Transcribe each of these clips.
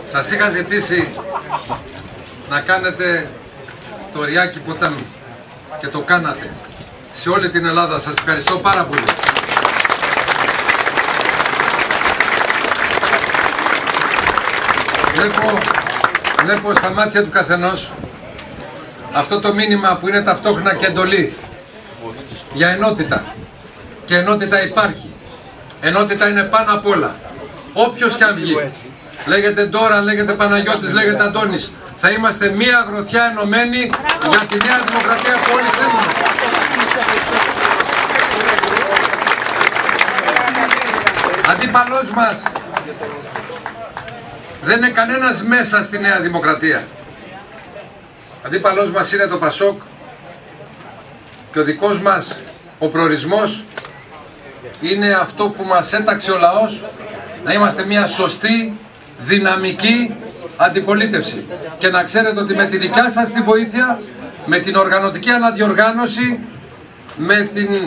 Σας είχα ζητήσει να κάνετε το Ριάκι ποτάμι και το κάνατε σε όλη την Ελλάδα. Σας ευχαριστώ πάρα πολύ. Βλέπω στα μάτια του καθενός αυτό το μήνυμα που είναι ταυτόχρονα και εντολή για ενότητα. Και ενότητα υπάρχει. Ενότητα είναι πάνω απ' όλα. Όποιος και αν βγει, λέγεται Ντόρα, λέγεται Παναγιώτης, λέγεται Αντώνης, θα είμαστε μία γροθιά ενωμένη για τη Νέα Δημοκρατία που όλοι θέλουμε. Αντίπαλός μας δεν είναι κανένας μέσα στη Νέα Δημοκρατία. Αντίπαλός μας είναι το Πασόκ και ο δικός μας ο προορισμός είναι αυτό που μας έταξε ο λαός, να είμαστε μια σωστή, δυναμική αντιπολίτευση. Και να ξέρετε ότι με τη δικιά σας τη βοήθεια, με την οργανωτική αναδιοργάνωση, με την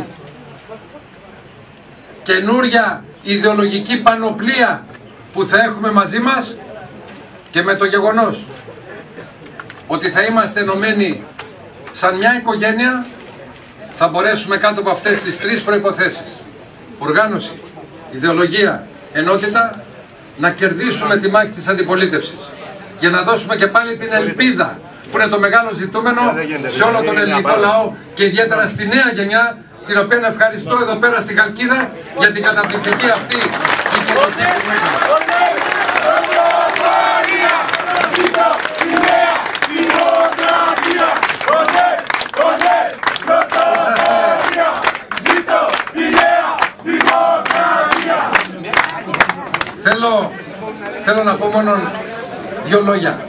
καινούρια ιδεολογική πανοπλία που θα έχουμε μαζί μας και με το γεγονός ότι θα είμαστε ενωμένοι σαν μια οικογένεια, θα μπορέσουμε κάτω από αυτές τις τρεις προϋποθέσεις, οργάνωση, ιδεολογία, ενότητα, να κερδίσουμε τη μάχη της αντιπολίτευσης για να δώσουμε και πάλι την ελπίδα που είναι το μεγάλο ζητούμενο σε όλο τον ελληνικό λαό και ιδιαίτερα στη νέα γενιά, την οποία ευχαριστώ εδώ πέρα στη Χαλκίδα για την καταπληκτική αυτή κοινωνία που έκανε. Θέλω να πω μόνο δύο λόγια.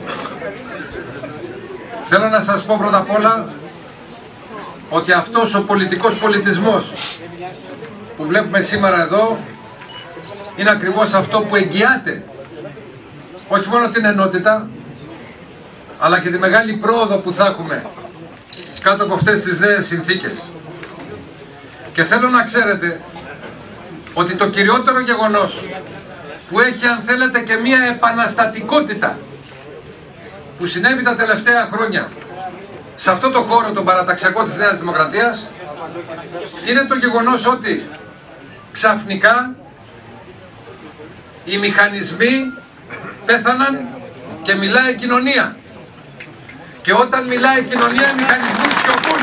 Θέλω να σας πω πρώτα απ' όλα ότι αυτός ο πολιτικός πολιτισμός που βλέπουμε σήμερα εδώ είναι ακριβώς αυτό που εγγυάται όχι μόνο την ενότητα αλλά και τη μεγάλη πρόοδο που θα έχουμε κάτω από αυτές τις νέες συνθήκες. Και θέλω να ξέρετε ότι το κυριότερο γεγονός που έχει, αν θέλετε, και μία επαναστατικότητα που συνέβη τα τελευταία χρόνια σε αυτό το χώρο τον παραταξιακό της Νέας Δημοκρατίας είναι το γεγονός ότι ξαφνικά οι μηχανισμοί πέθαναν και μιλάει η κοινωνία. Και όταν μιλάει η κοινωνία, οι μηχανισμοί σιωπούν.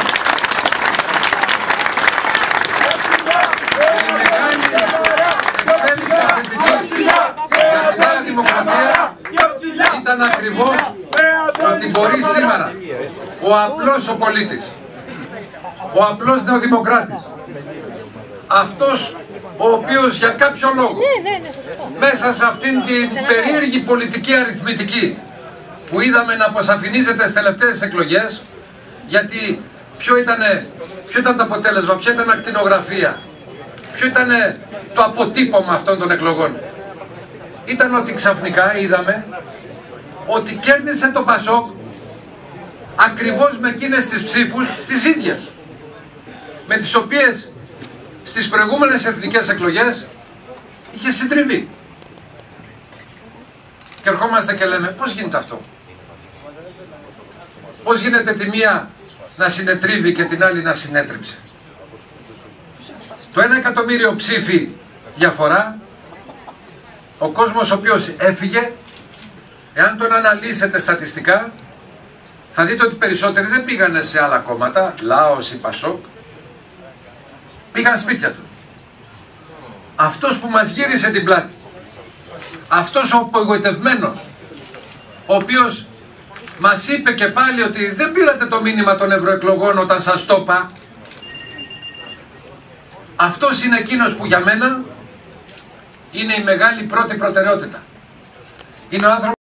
Η μεγάλη εξέλιξη θετική για τη Νέα Δημοκρατία ήταν ακριβώς ότι μπορεί σήμερα ο απλός ο πολίτης, ο απλός νεοδημοκράτης, αυτός ο οποίος για κάποιο λόγο μέσα σε αυτήν την περίεργη πολιτική αριθμητική που είδαμε να αποσαφηνίζεται στις τελευταίες εκλογές, γιατί ποιο ήταν το αποτέλεσμα, ποια ήταν ακτινογραφία, ποιο ήταν το αποτύπωμα αυτών των εκλογών? Ήταν ότι ξαφνικά είδαμε ότι κέρδισε το Πασόκ ακριβώς με εκείνες τις ψήφους τις ίδιες με τις οποίες στις προηγούμενες εθνικές εκλογές είχε συντριβεί. Και ερχόμαστε και λέμε πώς γίνεται αυτό? Πώς γίνεται τη μία να συνετρίβει και την άλλη να συνέτριψε? Το 1 εκατομμύριο ψήφοι διαφορά, ο κόσμος ο οποίος έφυγε, εάν τον αναλύσετε στατιστικά, θα δείτε ότι περισσότεροι δεν πήγανε σε άλλα κόμματα, Λάος ή Πασόκ, πήγαν σπίτια του. Αυτός που μας γύρισε την πλάτη, αυτός ο απογοητευμένος, ο οποίος μας είπε και πάλι ότι δεν πήρατε το μήνυμα των ευρωεκλογών όταν σας το είπα, αυτός είναι εκείνος που για μένα είναι η μεγάλη πρώτη προτεραιότητα. Είναι ο άνθρωπος